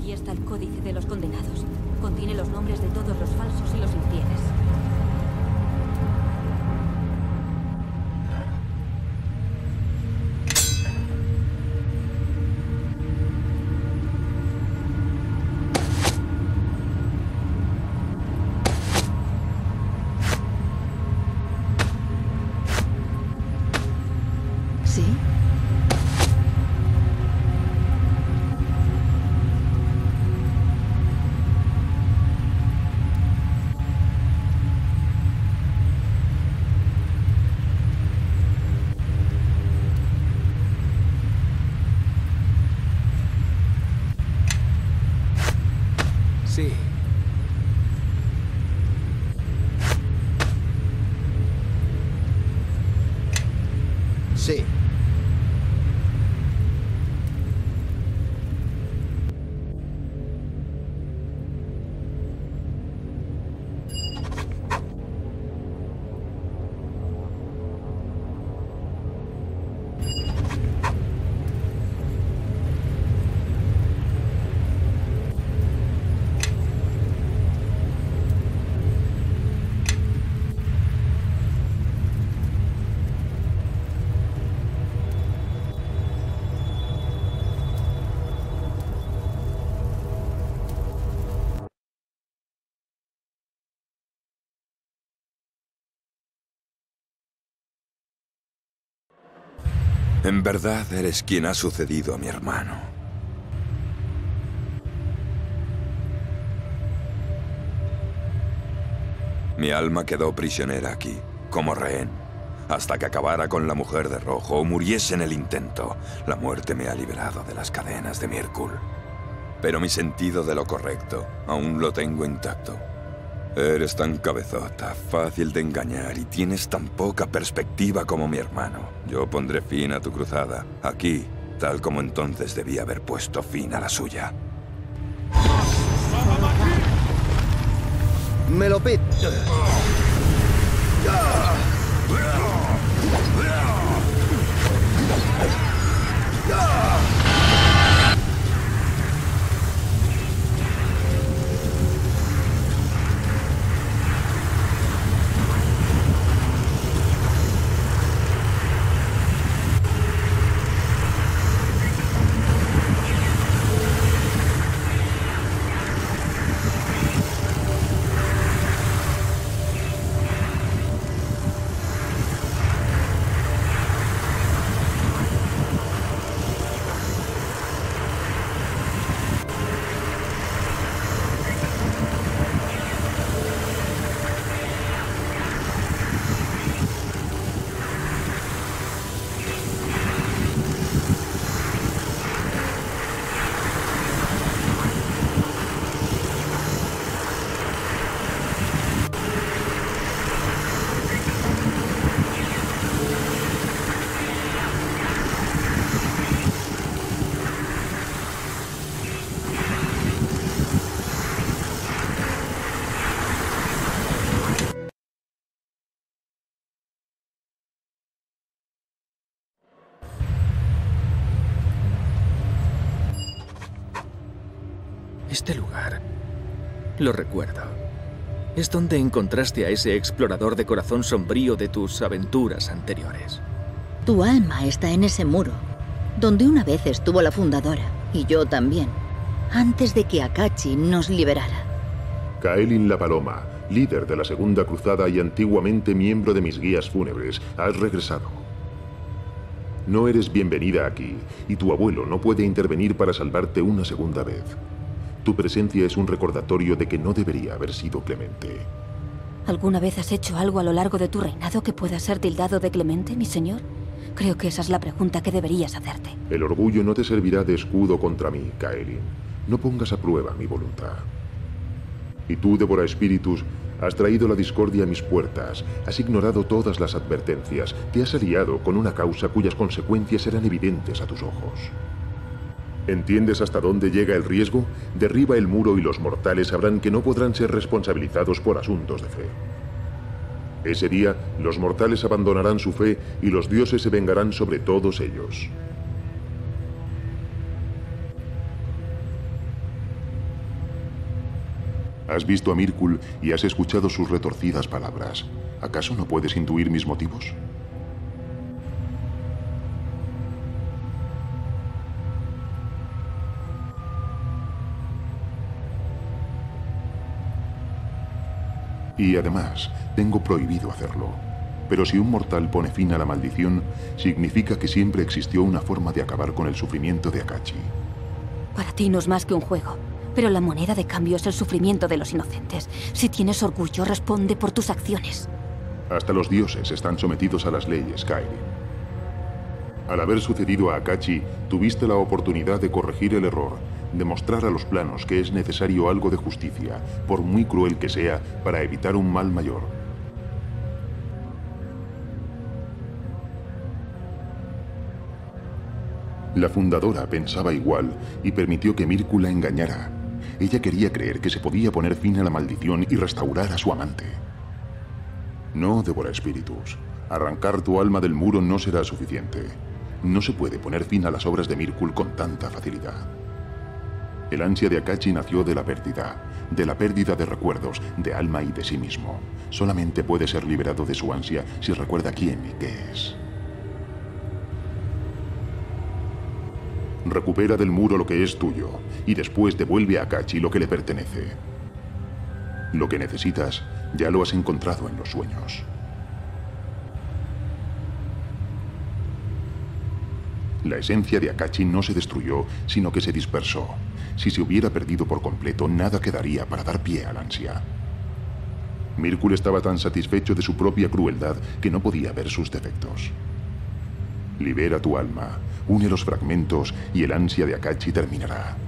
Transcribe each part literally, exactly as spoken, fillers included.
Aquí está el códice de los condenados. Contiene los nombres de todos los falsos y los infieles. ¿Sí? Sí. Sí. En verdad eres quien ha sucedido a mi hermano. Mi alma quedó prisionera aquí, como rehén, hasta que acabara con la mujer de rojo o muriese en el intento. La muerte me ha liberado de las cadenas de Mirkul. Pero mi sentido de lo correcto aún lo tengo intacto. Eres tan cabezota, fácil de engañar y tienes tan poca perspectiva como mi hermano. Yo pondré fin a tu cruzada, aquí, tal como entonces debía haber puesto fin a la suya. Me lo pit. Este lugar, lo recuerdo. Es donde encontraste a ese explorador de corazón sombrío de tus aventuras anteriores. Tu alma está en ese muro, donde una vez estuvo la fundadora, y yo también, antes de que Akachi nos liberara. Kaelin la Paloma, líder de la Segunda Cruzada y antiguamente miembro de mis guías fúnebres, has regresado. No eres bienvenida aquí, y tu abuelo no puede intervenir para salvarte una segunda vez. Tu presencia es un recordatorio de que no debería haber sido clemente. ¿Alguna vez has hecho algo a lo largo de tu reinado que pueda ser tildado de clemente, mi señor? Creo que esa es la pregunta que deberías hacerte. El orgullo no te servirá de escudo contra mí, Kaelin. No pongas a prueba mi voluntad. Y tú, Devora Espíritus, has traído la discordia a mis puertas, has ignorado todas las advertencias, te has aliado con una causa cuyas consecuencias eran evidentes a tus ojos. ¿Entiendes hasta dónde llega el riesgo? Derriba el muro y los mortales sabrán que no podrán ser responsabilizados por asuntos de fe. Ese día, los mortales abandonarán su fe y los dioses se vengarán sobre todos ellos. Has visto a Myrkul y has escuchado sus retorcidas palabras. ¿Acaso no puedes intuir mis motivos? Y además, tengo prohibido hacerlo. Pero si un mortal pone fin a la maldición, significa que siempre existió una forma de acabar con el sufrimiento de Akachi. Para ti no es más que un juego, pero la moneda de cambio es el sufrimiento de los inocentes. Si tienes orgullo, responde por tus acciones. Hasta los dioses están sometidos a las leyes, Kairi. Al haber sucedido a Akachi, tuviste la oportunidad de corregir el error, de mostrar a los planos que es necesario algo de justicia, por muy cruel que sea, para evitar un mal mayor. La fundadora pensaba igual y permitió que Myrkul la engañara. Ella quería creer que se podía poner fin a la maldición y restaurar a su amante. No, devora espíritus. Arrancar tu alma del muro no será suficiente. No se puede poner fin a las obras de Myrkul con tanta facilidad. El ansia de Akachi nació de la pérdida, de la pérdida de recuerdos, de alma y de sí mismo. Solamente puede ser liberado de su ansia si recuerda quién y qué es. Recupera del muro lo que es tuyo y después devuelve a Akachi lo que le pertenece. Lo que necesitas ya lo has encontrado en los sueños. La esencia de Akachi no se destruyó, sino que se dispersó. Si se hubiera perdido por completo, nada quedaría para dar pie al ansia. Myrkul estaba tan satisfecho de su propia crueldad que no podía ver sus defectos. Libera tu alma, une los fragmentos y el ansia de Akachi terminará.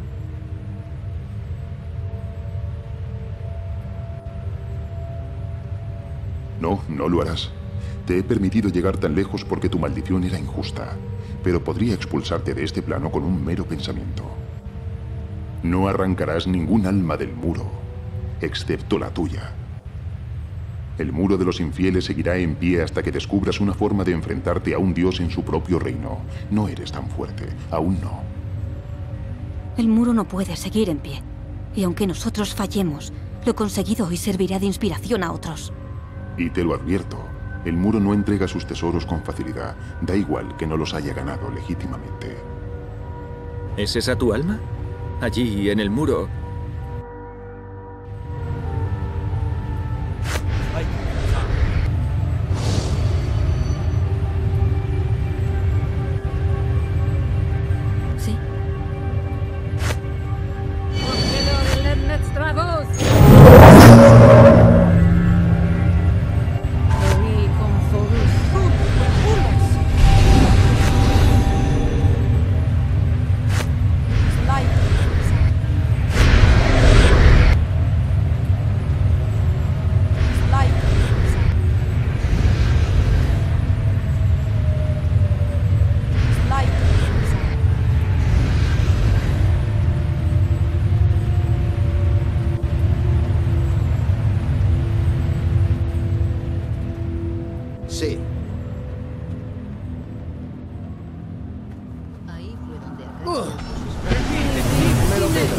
No, no lo harás. Te he permitido llegar tan lejos porque tu maldición era injusta, pero podría expulsarte de este plano con un mero pensamiento. No arrancarás ningún alma del muro, excepto la tuya. El muro de los infieles seguirá en pie hasta que descubras una forma de enfrentarte a un dios en su propio reino. No eres tan fuerte, aún no. El muro no puede seguir en pie. Y aunque nosotros fallemos, lo conseguido hoy servirá de inspiración a otros. Y te lo advierto, el muro no entrega sus tesoros con facilidad. Da igual que no los haya ganado legítimamente. ¿Es esa tu alma? Allí, en el muro. Sí. Sí. Ahí fue donde Uh, Akachi... me lo quedo.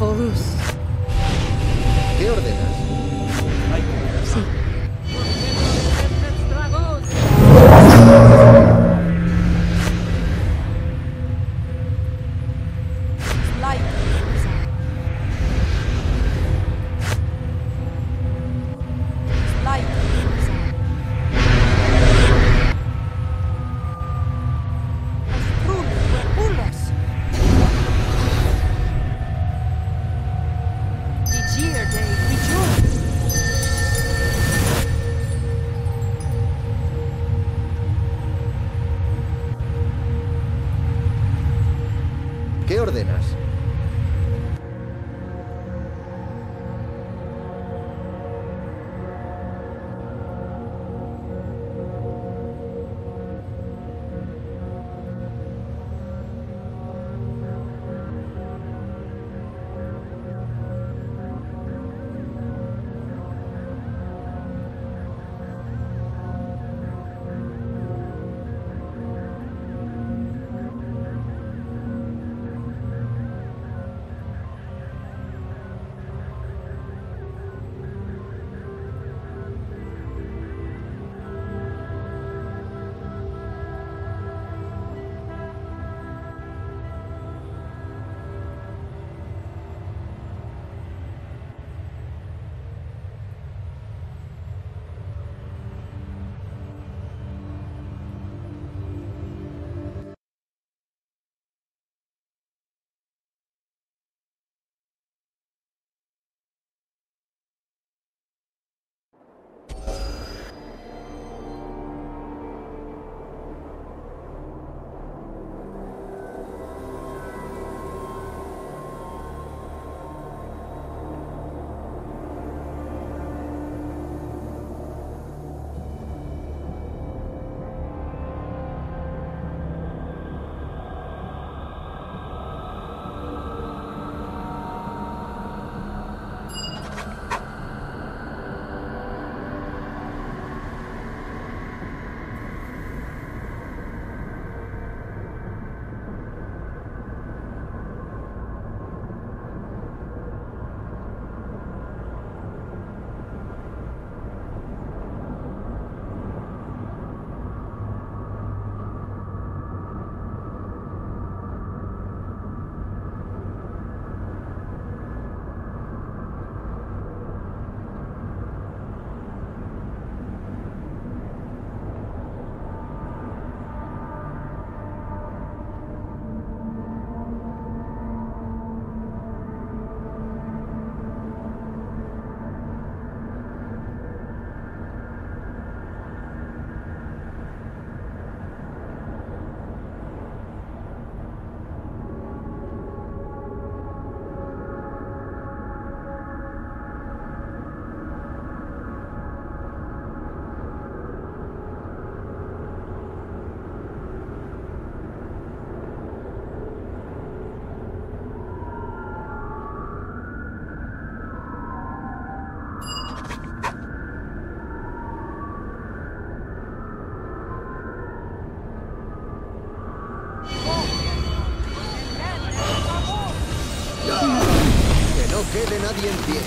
Forus. ¿Qué ordenas? Sí. ¿Qué ordenas? Que no quede nadie en pie.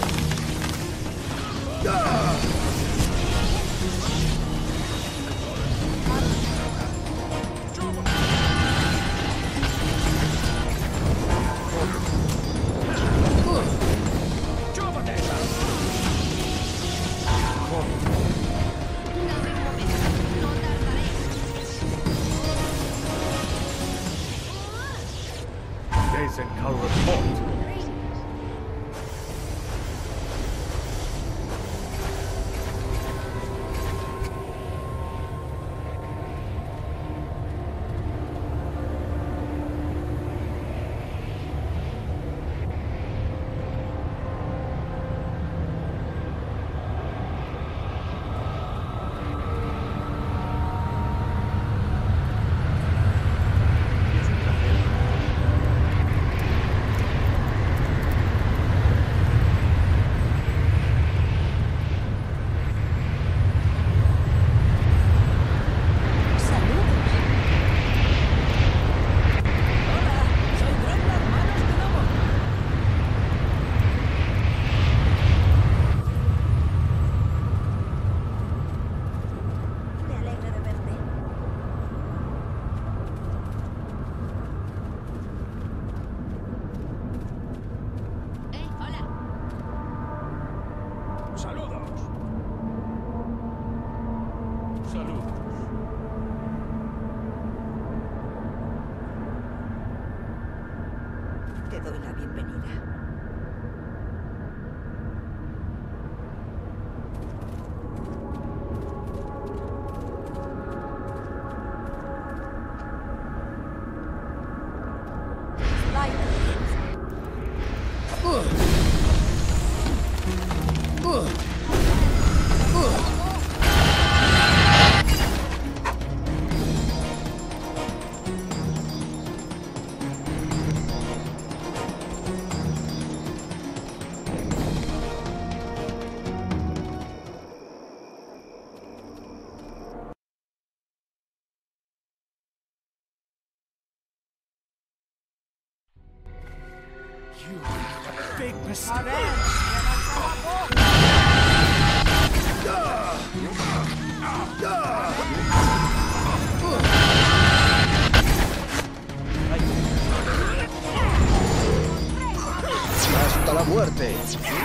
Hasta la muerte.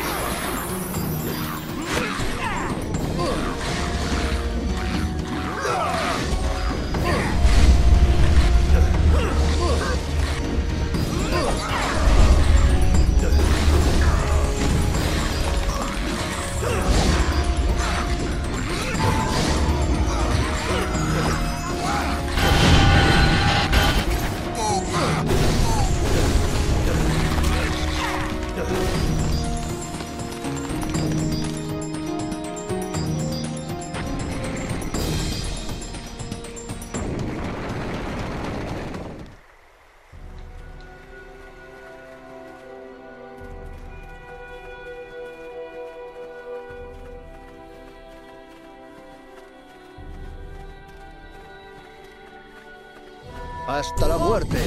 Hasta la muerte.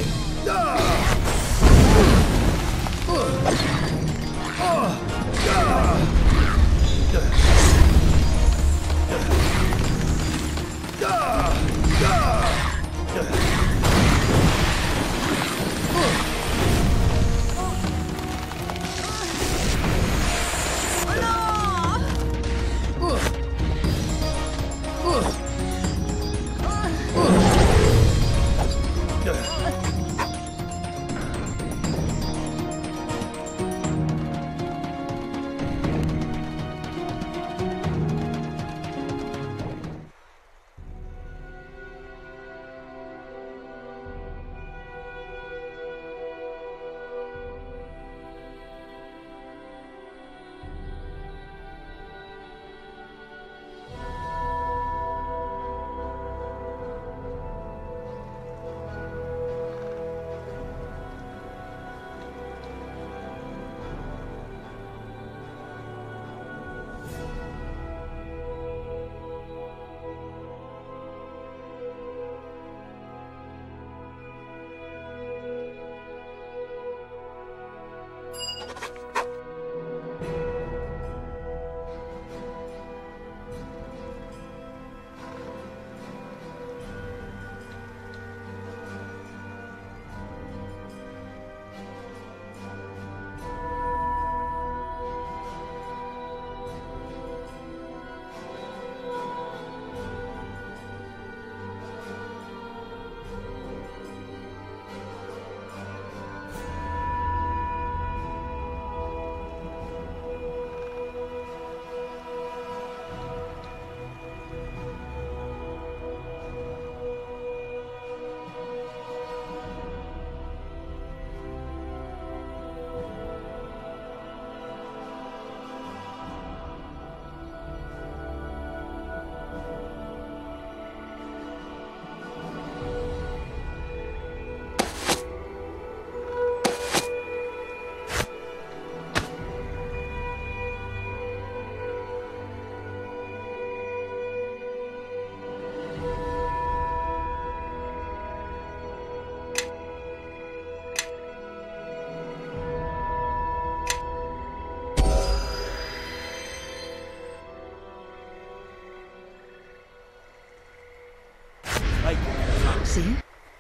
¿Sí?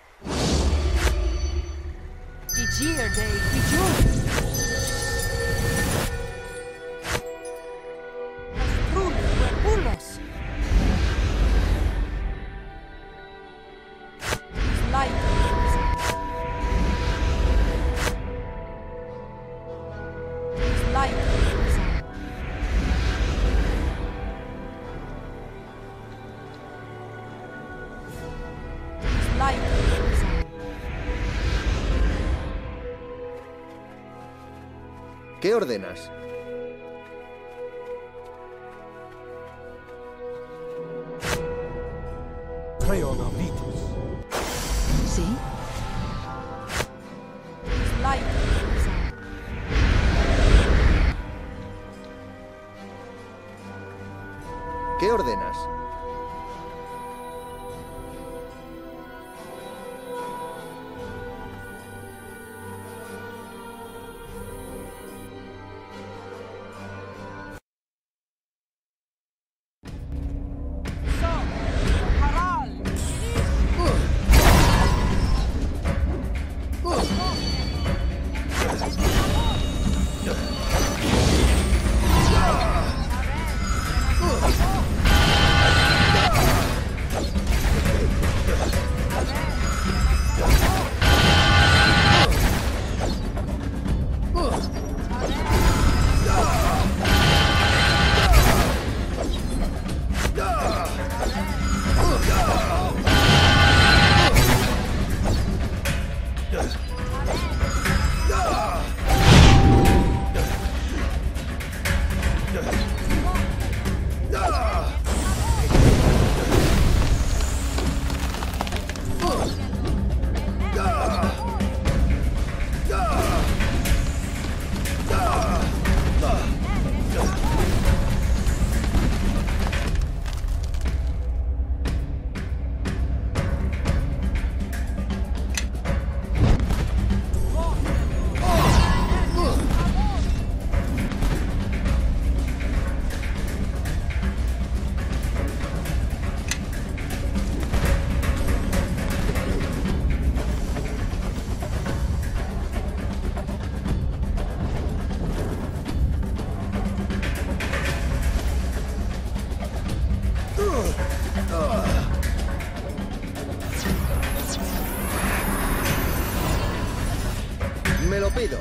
¿Qué ordenas? ¿Sí? ¿Qué ordenas? Me lo pido.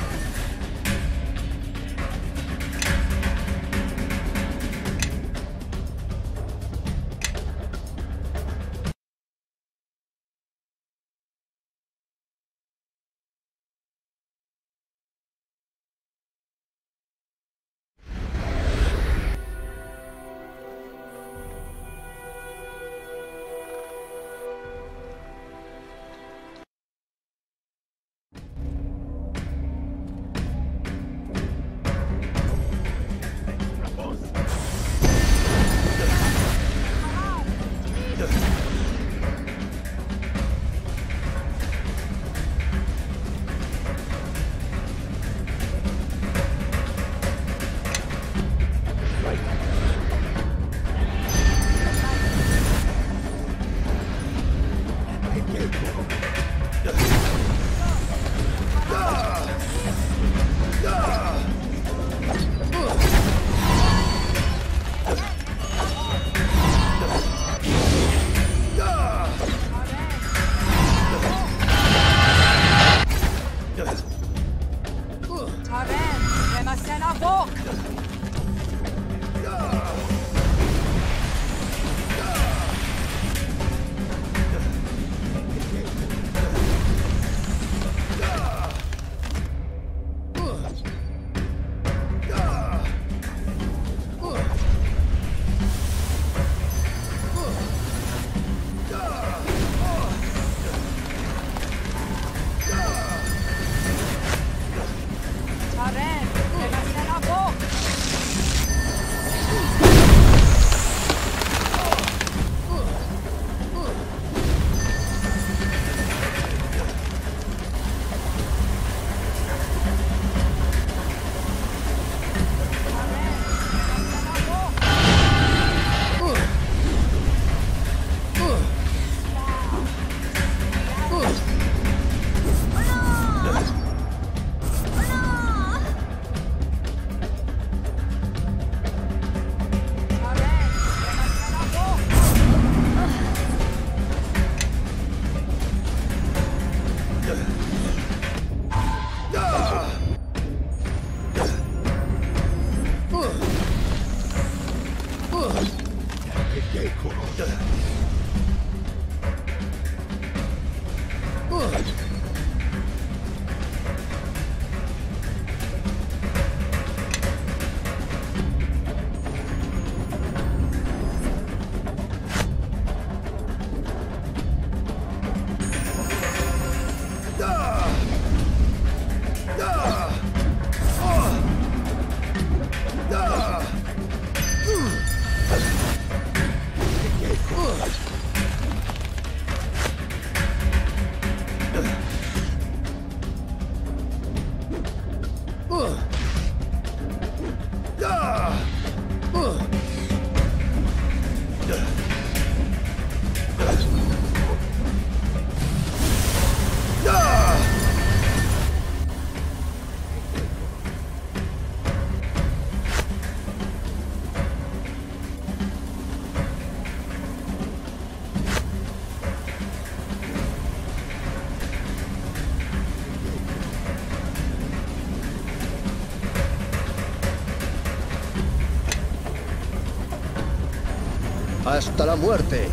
¡Hasta la muerte!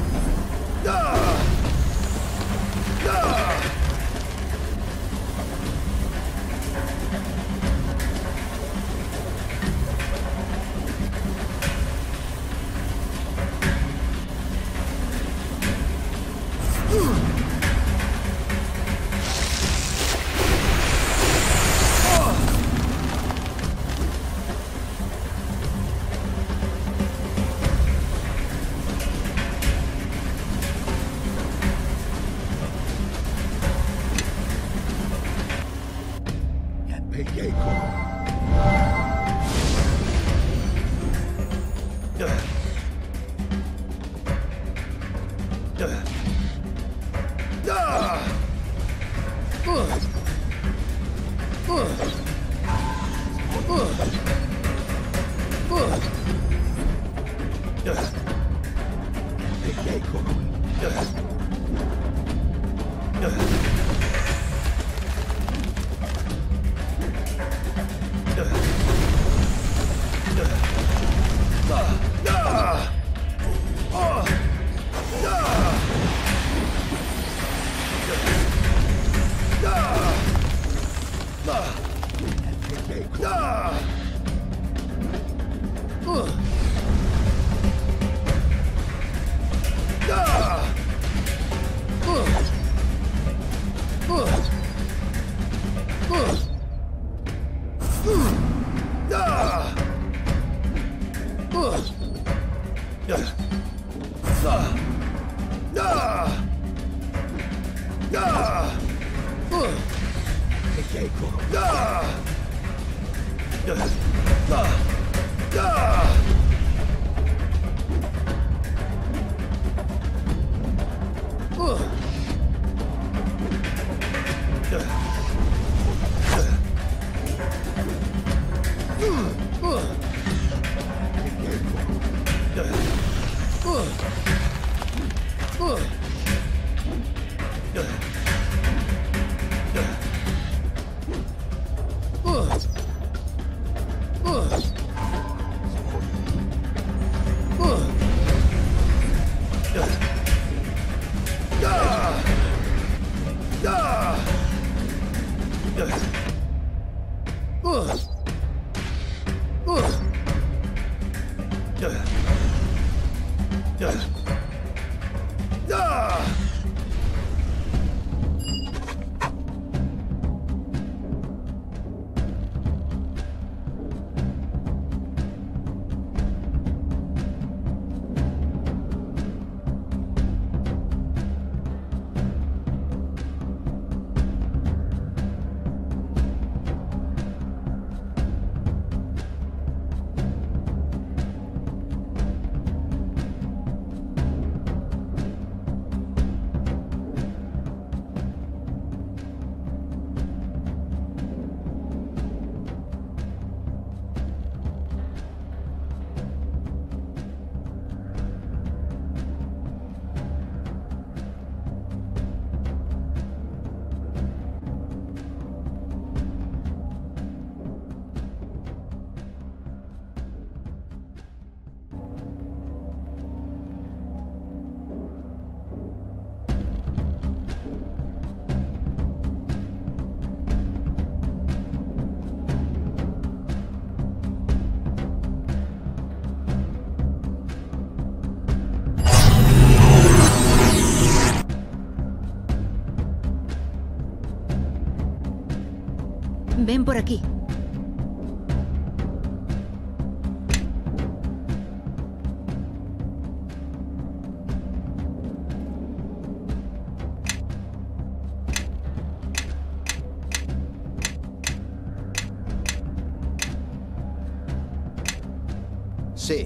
Ven por aquí. Sí.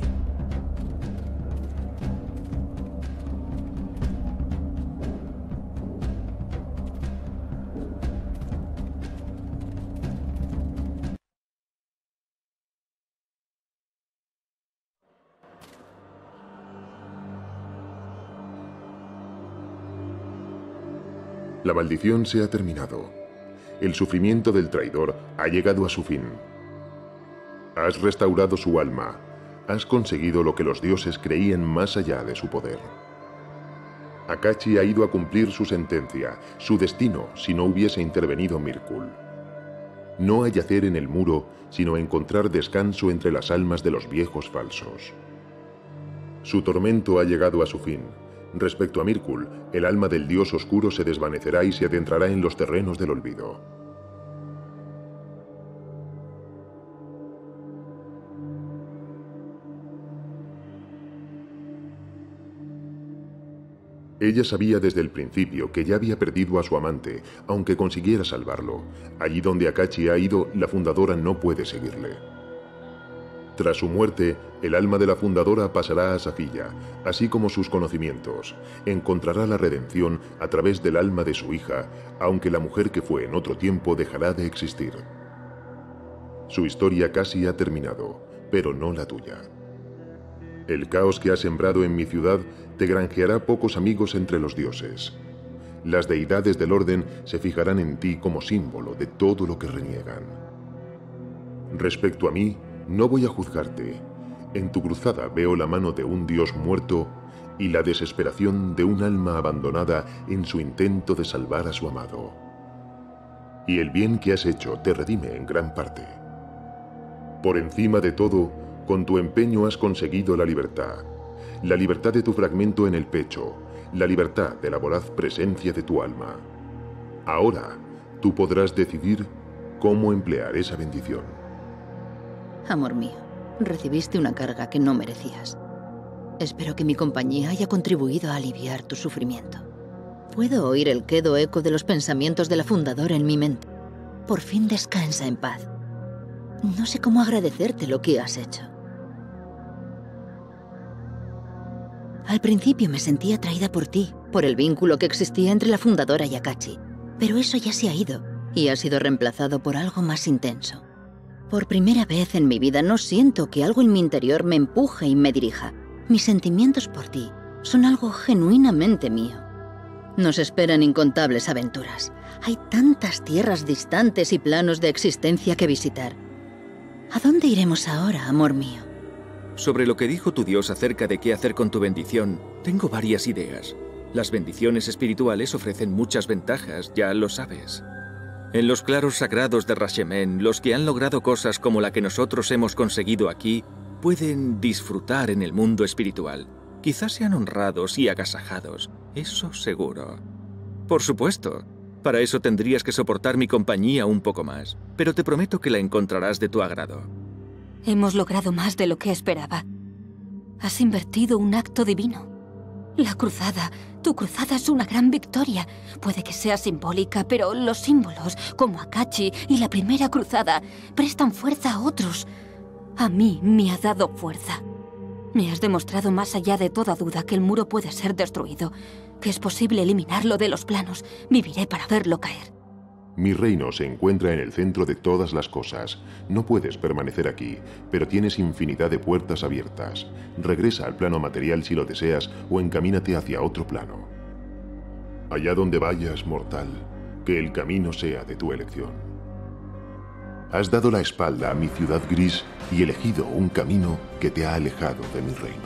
La maldición se ha terminado. El sufrimiento del traidor ha llegado a su fin. Has restaurado su alma. Has conseguido lo que los dioses creían más allá de su poder. Akachi ha ido a cumplir su sentencia, su destino, si no hubiese intervenido Mirkul. No a yacer en el muro, sino a encontrar descanso entre las almas de los viejos falsos. Su tormento ha llegado a su fin. Respecto a Mirkul, el alma del dios oscuro se desvanecerá y se adentrará en los terrenos del olvido. Ella sabía desde el principio que ya había perdido a su amante, aunque consiguiera salvarlo. Allí donde Akachi ha ido, la fundadora no puede seguirle. Tras su muerte, el alma de la fundadora pasará a Safiya, así como sus conocimientos. Encontrará la redención a través del alma de su hija, aunque la mujer que fue en otro tiempo dejará de existir. Su historia casi ha terminado, pero no la tuya. El caos que has sembrado en mi ciudad te granjeará pocos amigos entre los dioses. Las deidades del orden se fijarán en ti como símbolo de todo lo que reniegan. Respecto a mí, no voy a juzgarte. En tu cruzada veo la mano de un dios muerto y la desesperación de un alma abandonada en su intento de salvar a su amado. Y el bien que has hecho te redime en gran parte. Por encima de todo, con tu empeño has conseguido la libertad. La libertad de tu fragmento en el pecho, la libertad de la voraz presencia de tu alma. Ahora, tú podrás decidir cómo emplear esa bendición. Amor mío, recibiste una carga que no merecías. Espero que mi compañía haya contribuido a aliviar tu sufrimiento. Puedo oír el quedo eco de los pensamientos de la fundadora en mi mente. Por fin descansa en paz. No sé cómo agradecerte lo que has hecho. Al principio me sentía atraída por ti, por el vínculo que existía entre la fundadora y Akachi. Pero eso ya se ha ido y ha sido reemplazado por algo más intenso. Por primera vez en mi vida no siento que algo en mi interior me empuje y me dirija. Mis sentimientos por ti son algo genuinamente mío. Nos esperan incontables aventuras. Hay tantas tierras distantes y planos de existencia que visitar. ¿A dónde iremos ahora, amor mío? Sobre lo que dijo tu Dios acerca de qué hacer con tu bendición, tengo varias ideas. Las bendiciones espirituales ofrecen muchas ventajas, ya lo sabes. En los claros sagrados de Rashemen, los que han logrado cosas como la que nosotros hemos conseguido aquí, pueden disfrutar en el mundo espiritual. Quizás sean honrados y agasajados, eso seguro. Por supuesto, para eso tendrías que soportar mi compañía un poco más, pero te prometo que la encontrarás de tu agrado. Hemos logrado más de lo que esperaba. Has invertido un acto divino. La cruzada, tu cruzada es una gran victoria. Puede que sea simbólica, pero los símbolos, como Akachi y la primera cruzada, prestan fuerza a otros. A mí me ha dado fuerza. Me has demostrado más allá de toda duda que el muro puede ser destruido, que es posible eliminarlo de los planos. Viviré para verlo caer. Mi reino se encuentra en el centro de todas las cosas. No puedes permanecer aquí, pero tienes infinidad de puertas abiertas. Regresa al plano material si lo deseas o encamínate hacia otro plano. Allá donde vayas, mortal, que el camino sea de tu elección. Has dado la espalda a mi ciudad gris y elegido un camino que te ha alejado de mi reino.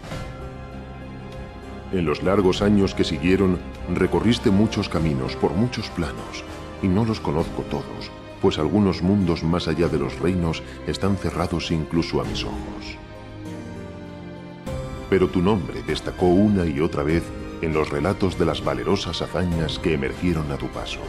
En los largos años que siguieron, recorriste muchos caminos por muchos planos, y no los conozco todos, pues algunos mundos más allá de los reinos están cerrados incluso a mis ojos. Pero tu nombre destacó una y otra vez en los relatos de las valerosas hazañas que emergieron a tu paso.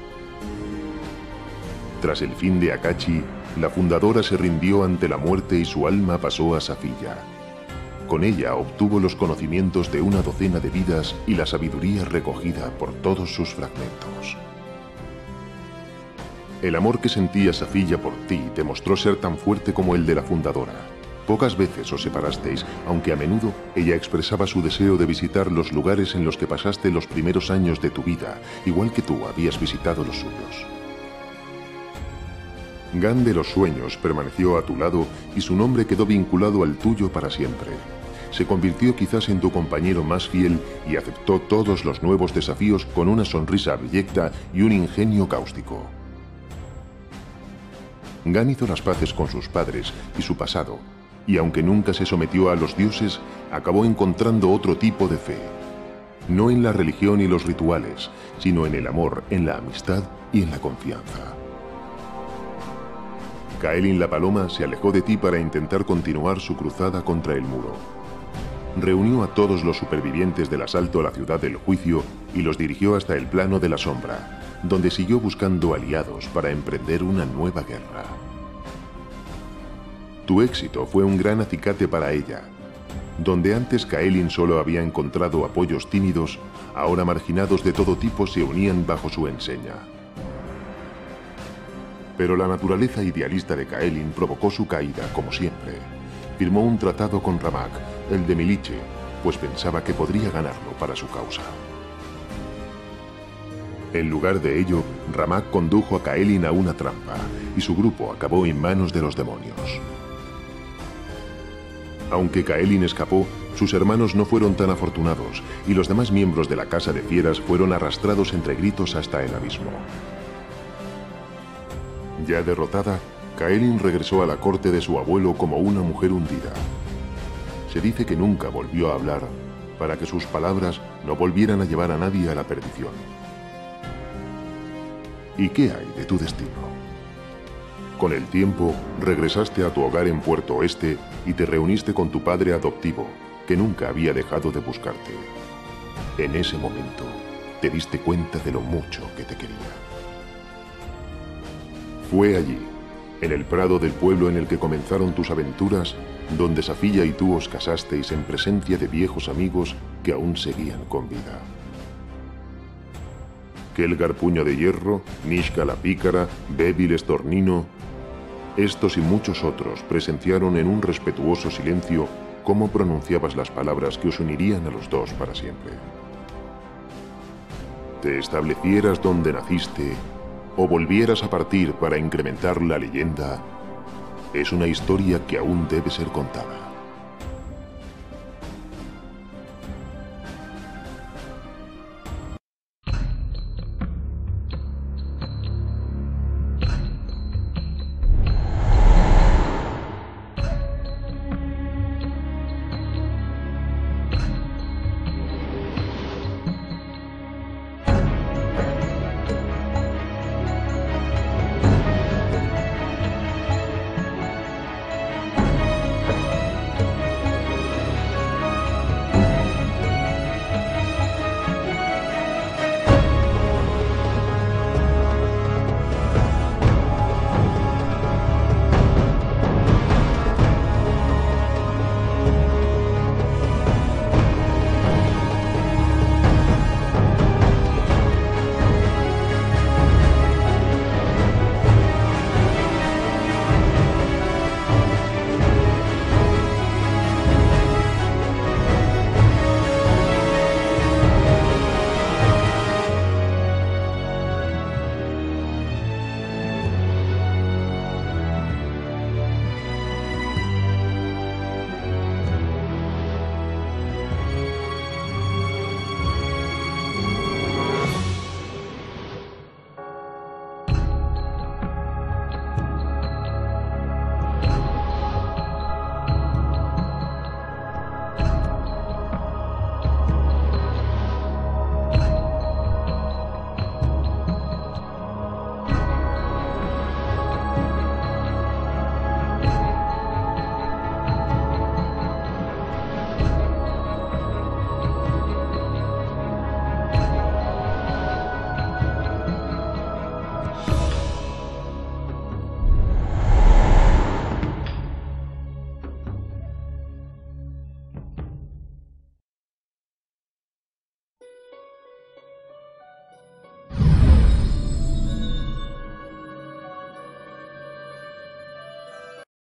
Tras el fin de Akachi, la fundadora se rindió ante la muerte y su alma pasó a Safiya. Con ella obtuvo los conocimientos de una docena de vidas y la sabiduría recogida por todos sus fragmentos. El amor que sentía Safiya por ti demostró ser tan fuerte como el de la fundadora. Pocas veces os separasteis, aunque a menudo ella expresaba su deseo de visitar los lugares en los que pasaste los primeros años de tu vida, igual que tú habías visitado los suyos. Gan de los sueños permaneció a tu lado y su nombre quedó vinculado al tuyo para siempre. Se convirtió quizás en tu compañero más fiel y aceptó todos los nuevos desafíos con una sonrisa abyecta y un ingenio cáustico. Gan hizo las paces con sus padres y su pasado, y aunque nunca se sometió a los dioses, acabó encontrando otro tipo de fe. No en la religión y los rituales, sino en el amor, en la amistad y en la confianza. Kaelin la Paloma se alejó de ti para intentar continuar su cruzada contra el muro. Reunió a todos los supervivientes del asalto a la ciudad del juicio y los dirigió hasta el plano de la sombra, donde siguió buscando aliados para emprender una nueva guerra. Tu éxito fue un gran acicate para ella. Donde antes Kaelin solo había encontrado apoyos tímidos, ahora marginados de todo tipo se unían bajo su enseña. Pero la naturaleza idealista de Kaelin provocó su caída, como siempre. Firmó un tratado con Ramak, el de Miliche, pues pensaba que podría ganarlo para su causa. En lugar de ello, Ramak condujo a Kaelin a una trampa, y su grupo acabó en manos de los demonios. Aunque Kaelin escapó, sus hermanos no fueron tan afortunados, y los demás miembros de la Casa de Fieras fueron arrastrados entre gritos hasta el abismo. Ya derrotada, Kaelin regresó a la corte de su abuelo como una mujer hundida. Se dice que nunca volvió a hablar, para que sus palabras no volvieran a llevar a nadie a la perdición. ¿Y qué hay de tu destino? Con el tiempo, regresaste a tu hogar en Puerto Oeste y te reuniste con tu padre adoptivo, que nunca había dejado de buscarte. En ese momento, te diste cuenta de lo mucho que te quería. Fue allí, en el prado del pueblo en el que comenzaron tus aventuras, donde Safiya y tú os casasteis en presencia de viejos amigos que aún seguían con vida. Kelgar Puño de Hierro, Nishka la Pícara, Bébil Estornino... Estos y muchos otros presenciaron en un respetuoso silencio cómo pronunciabas las palabras que os unirían a los dos para siempre. Te establecieras donde naciste o volvieras a partir para incrementar la leyenda, es una historia que aún debe ser contada.